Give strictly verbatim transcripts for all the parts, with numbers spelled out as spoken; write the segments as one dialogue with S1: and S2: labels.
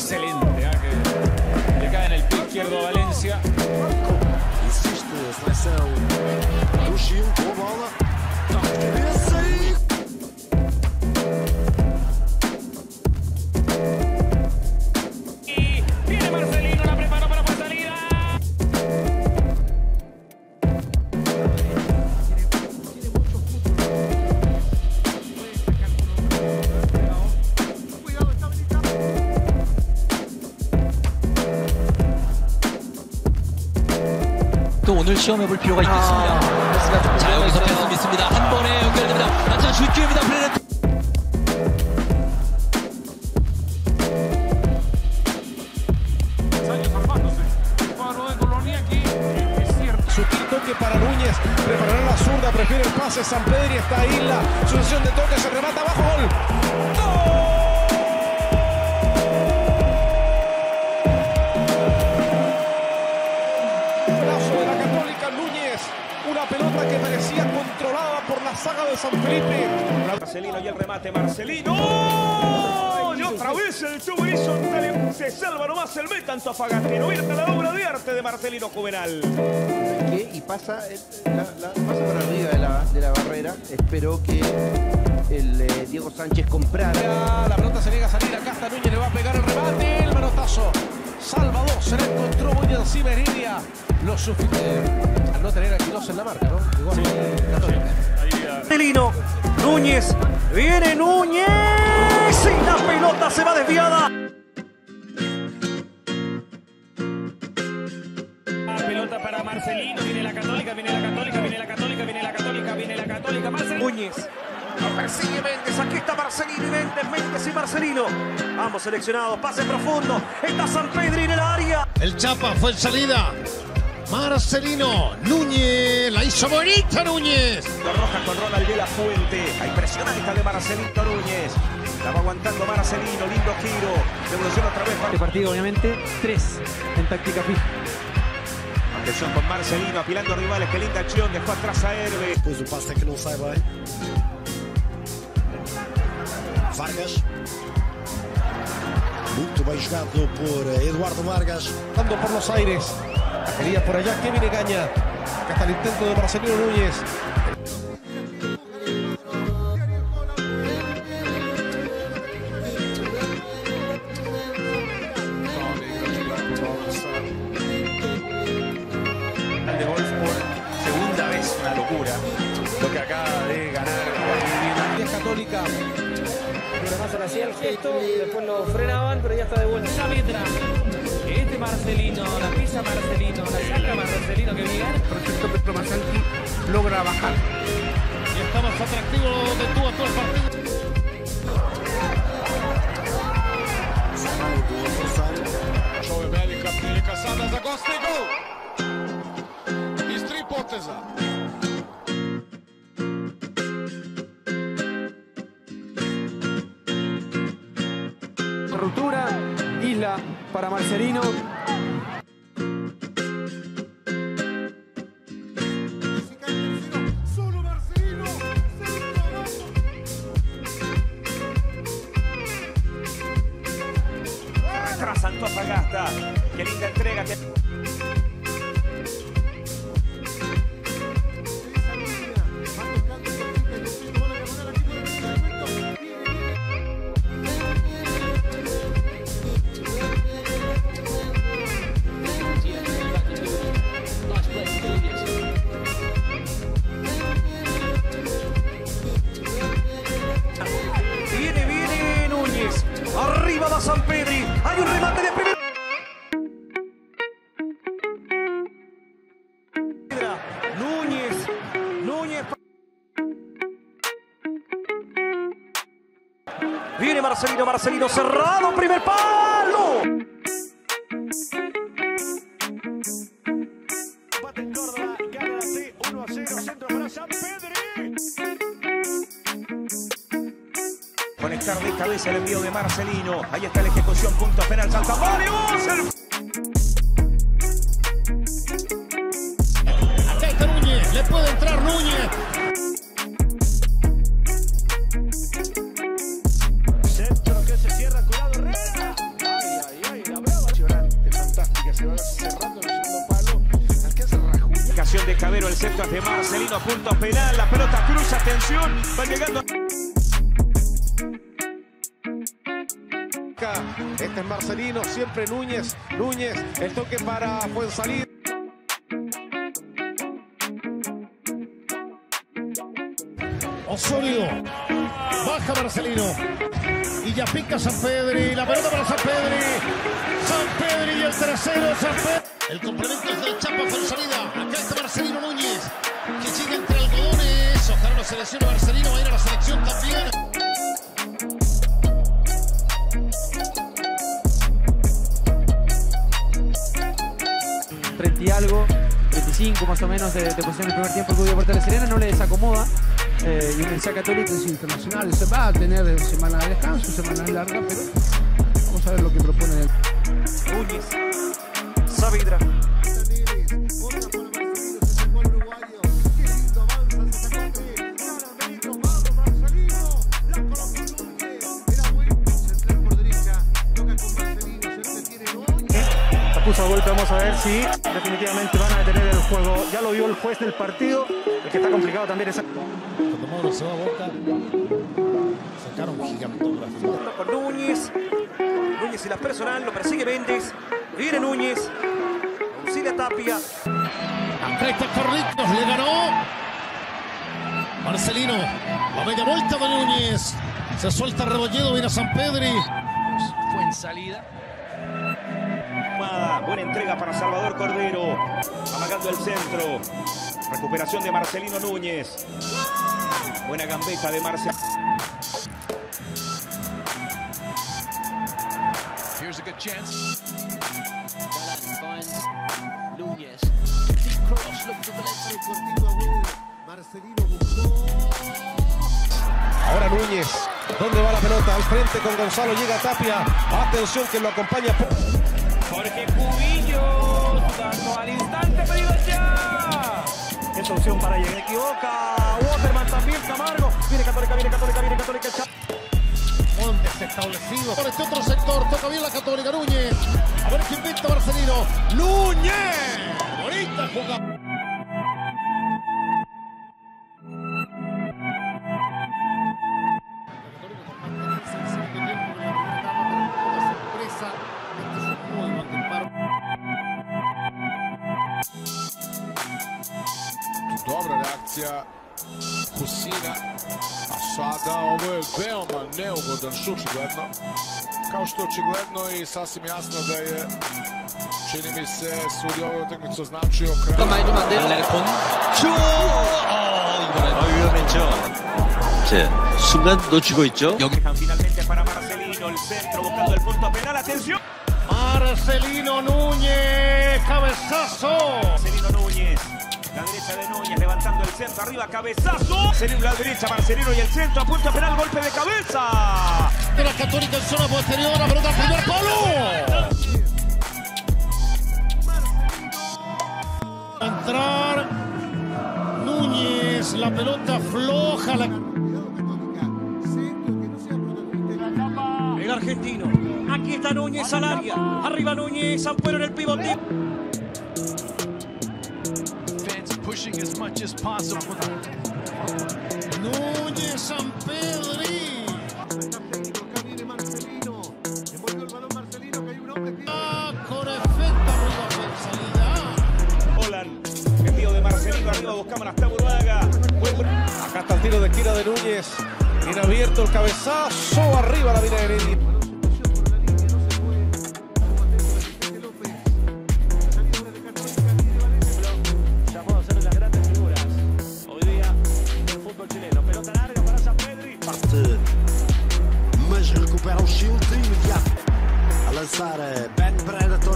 S1: excelente, ¿eh? Que le cae en el pie izquierdo a Valencia.
S2: Insiste a seleção do Chile com a bola. Toque de cabeça e...
S1: Y viene Marcelino, la preparó para la salida.
S3: 또 오늘 시험해볼 필요가 있겠습니다. 아, 자, 여기서 패스 믿습니다. 한 번에 연결됩니다. 완전 슛 기회입니다. 플레이는
S4: Sutil toque para Núñez, preparará la zurda, prefiere el pase, Sampedri está ahí, la sucesión de toques, se remata abajo, gol. ¡Gol! De la Católica, Núñez, una pelota que parecía controlada por la saga de San Felipe.
S5: Marcelino y el remate, Marcelino. ¡Oh! Y otra vez el tubo horizontal, se salva nomás el meta Antofagasta. No vierte la obra de arte de Marcelino Juvenal.
S6: ¿Qué? Y pasa, la, la, pasa por arriba de la, de la barrera. Espero que el eh, Diego Sánchez comprara.
S4: La pelota se niega a salir, acá está Núñez, le va a pegar el remate, el manotazo. Salvador se le encontró muy encima Heredia. Lo suficiente al no tener a Quirós en la marca, ¿no? Igual sí, sí.
S7: Marcelino, Núñez, viene Núñez y la pelota se va desviada.
S1: La pelota para Marcelino, viene la Católica, viene la Católica, viene la Católica, viene la Católica, viene la Católica, Marcelino.
S7: Núñez, lo persigue Méndez, aquí está Marcelino y Méndez, Méndez y Marcelino. Ambos seleccionados, pase profundo, está Sampedri en el área.
S8: El Chapa fue en salida. Marcelino, Núñez, la hizo bonita Núñez.
S5: La roja con Ronald de la Fuente. Hay presión alta de Marcelino Núñez. La va aguantando Marcelino, lindo giro. Devolución otra vez para...
S9: Este partido obviamente tres en táctica fija.
S5: Atención con Marcelino, apilando rivales, qué linda acción, dejó atrás a Herve.
S2: Depois o passe é que não sai bem. Vargas. Muito bem jogado por Eduardo Vargas.
S4: Dando por los aires. La quería por allá Kevin Egaña. Acá está el intento de Marcelino Núñez.
S1: De golf por segunda vez, una locura. Lo que acaba de ganar.
S4: La Católica.
S9: Le hacía el gesto, después lo frenaban, pero ya está de vuelta. Esa letra. Este Marcelino, la pisa Marcelino, la saca Marcelino, que bien.
S6: Proyecto Petromasanti logra bajar.
S8: Y está más atractivo de tú a todo el partido.
S2: Sai do adversário.
S8: Čove velika prilika sada za goste i gol. Iz tri poteza.
S9: Ruptura, Isla para Marcelino.
S5: Retrasa Antofagasta. Qué linda entrega. Que...
S7: Viene, viene Núñez. Arriba va Sampedri. Hay un remate de primera. Núñez. Núñez. Viene Marcelino, Marcelino cerrado. Primer palo.
S5: Empate en Córdoba, gana la C uno a cero, centro para Sampedri. Conectar de cabeza el envío de Marcelino. Ahí está la ejecución, punto penal, Santa Mario.
S8: Atenta Núñez, le puede entrar Núñez.
S5: Centro que se cierra, cuidado Herrera. Ay, ay, Cabero, el centro es de Marcelino, punto penal, la pelota cruza, atención, va llegando.
S4: Este es Marcelino, siempre Núñez, Núñez, el toque para Fuensalida.
S8: Osorio, baja Marcelino y ya pica Sampedri, la pelota para Sampedri, Sampedri y el tercero, Sampedri. El complemento es del Chapa Fuensalida, acá está Marcelino Núñez, que sigue entre algodones, ojalá no se lesione Marcelino, va a ir a la selección también.
S9: treinta y algo, treinta y cinco más o menos de, de posición en el primer tiempo el Club Deportes La Serena, no le desacomoda. Eh, y Universidad Católica es internacional, se va a tener semana de descanso, semana larga, pero vamos a ver lo que propone él.
S7: Núñez, Saavedra.
S10: Puso golpe, vamos a ver si definitivamente van a detener el juego. Ya lo vio el juez del partido, el que está complicado también es...
S8: Cuando Mauro se va a Boca, sacaron gigantografía.
S7: Con Núñez, Núñez y la personal, lo persigue Méndez, viene Núñez, auxilia Tapia.
S8: Acá está Carlitos, le ganó Marcelino, la media vuelta de Núñez, se suelta Rebolledo, viene a Sampedri.
S3: Fue en salida.
S5: Buena entrega para Salvador Cordero, amagando el centro, recuperación de Marcelino Núñez, buena gambeta de Marcelino.
S3: Here's a good chance. Núñez.
S4: Ahora Núñez, ¿dónde va la pelota? Al frente con Gonzalo, llega Tapia, atención que lo acompaña.
S1: Jorge Cubillo, dando al instante, pedido ya.
S10: Es opción para llegar.
S7: Equivoca, Waterman también, Camargo. Viene Católica, viene Católica, viene Católica.
S8: Montes establecido por este otro sector, toca bien la Católica, Núñez. A ver quién pinta Marcelino. ¡Núñez! Bonita jugada.
S2: Dobra reakcija Husina, a sada ovo je veoma neugodan šut, očigledno. Kao što je očigledno i sasvim jasno da je, čini mi se, sudi ovu utakmicu označio kraj.
S3: 많이 좀 안 돼요. 레폰. 슛! 어, 이번엔
S11: 아, 위험했죠. 제 순간 놓치고 있죠.
S3: 여기
S5: Finalmente para Marcelino, el centro buscando el punto penal, atención.
S8: Marcelino Núñez, cabezazo.
S5: Marcelino Núñez, la derecha de Núñez levantando el centro, arriba cabezazo. Marcelino, la derecha, Marcelino y el centro, a punto penal, golpe de cabeza.
S8: De la Católica en zona posterior, la pelota al primer palo. Entrar Núñez, la pelota floja. La...
S7: El argentino. Aquí está Núñez al área. Arriba Núñez, Ampuero en el pivote.
S3: pushing as much as possible.
S8: Núñez, Sampedri. Ah, con efecto arriba Fuensalida.
S5: Holland, envío de Marcelino arriba, buscamos hasta Buruaga.
S4: Acá está el tiro de esquina de Núñez. Bien abierto el cabezazo, arriba la viene Heredia.
S2: Mas recupera o shield de imediato a lançar Ben Predator.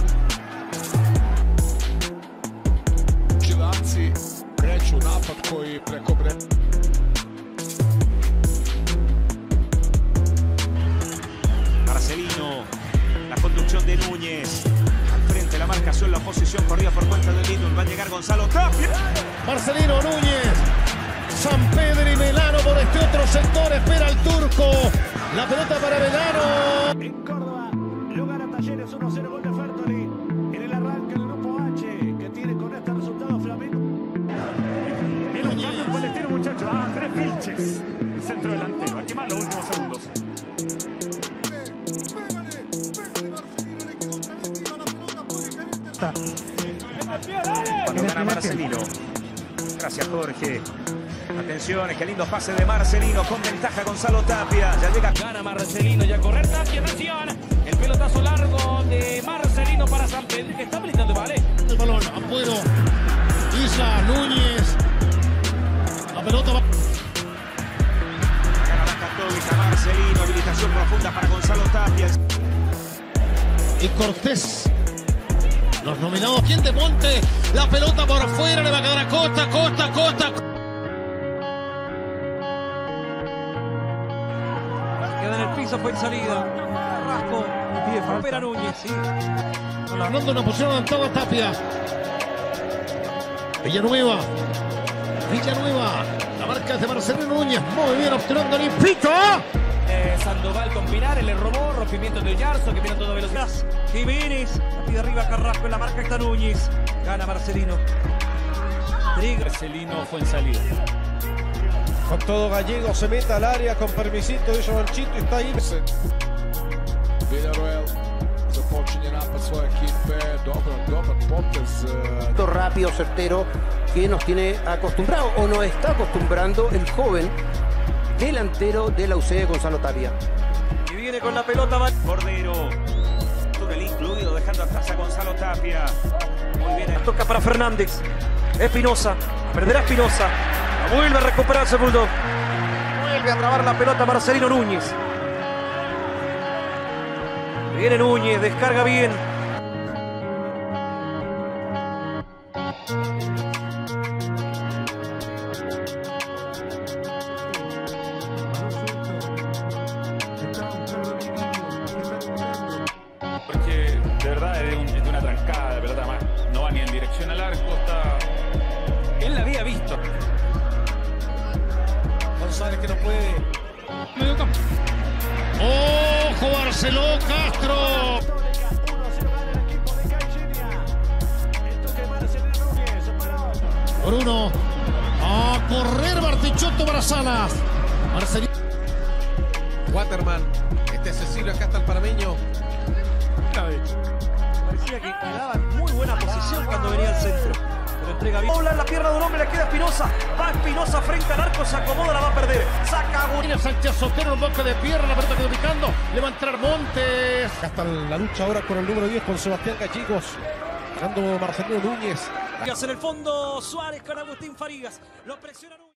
S2: Čilanci kreću napad koji preko bre...
S5: Marcelino, la conducción de Núñez. Al frente la marcación, la posición corrida por cuenta de Lidl. Va a llegar Gonzalo Tapia.
S8: Marcelino Núñez. Sampedri, Melano por este otro sector, espera el turco. La pelota para Melano.
S10: En Córdoba, lugar a Talleres uno cero, gol de Fertoli. En el arranque del grupo H, que tiene con este resultado Flamengo. Está.
S5: Cuando gana Marcelino. Gracias, Jorge. Atención, qué lindo pase de Marcelino con ventaja Gonzalo Tapia. Ya llega.
S1: Gana Marcelino y a correr Tapia. Atención. El pelotazo largo de Marcelino para Sampedri, que está habilitando, ¿vale?
S8: El balón, Ampuero. Isla, Núñez. La pelota va.
S5: Gana la Católica, Marcelino. Habilitación profunda para Gonzalo Tapia.
S8: Y Cortés. Los nominados. ¿Quién de Monte? La pelota por afuera. Le va a quedar a Costa, Costa, Costa.
S3: Queda en el piso, fue en salida. Carrasco. Recupera Núñez, sí.
S8: Fernando, una posición adelantada a Tapia. Villanueva. Villanueva. La marca es de Marcelino Núñez. Muy bien, obteniendo limpito.
S1: Eh, Sandoval con Pinar, le robó, rompimiento de Yarzo, que viene a toda velocidad.
S3: Jiménez. La pide arriba Carrasco, en la marca está Núñez. Gana Marcelino.
S1: Marcelino fue en salida.
S4: Con todo Gallego se mete al área con permisito de Giovanchito y está ahí.
S2: Villarreal započinje napad svoje ekipe, dobar, dobar potez.
S6: Rápido, certero, que nos tiene acostumbrado o nos está acostumbrando el joven delantero de la U C de Gonzalo Tapia.
S7: Y viene con la pelota
S5: Cordero. Túnel incluido, dejando atrás a Gonzalo Tapia. Muy bien.
S7: toca para Fernández. Espinosa, perderá Espinosa. Vuelve a recuperarse Bulldog. Vuelve a trabar la pelota Marcelino Núñez. Viene Núñez, descarga bien.
S1: Porque de verdad es de, un, es de una trancada de pelota más. No va ni en dirección al arco, está. Él la había visto.
S4: González que no puede.
S1: Medio campo.
S8: ¡Ojo, Barceló Castro! Por uno. A correr Bartichotto para Salas. Marcelino.
S4: Waterman. Este es Cecilio, acá está el panameño.
S7: Parecía que quedaba en muy buena posición cuando venía al centro. Pero entrega bien. Dobla en la pierna de un hombre, le queda Espinosa. Va Espinosa frente al arco, se acomoda, la va a perder. Saca a
S8: Viene Sánchez Sotero, un boque de pierna, la pelota quedó picando. Le va a entrar Montes.
S4: Acá está la lucha ahora con el número diez, con Sebastián Gallegos. Ganando Marcelino Núñez.
S7: En el fondo, Suárez con Agustín Farigas. Lo presiona.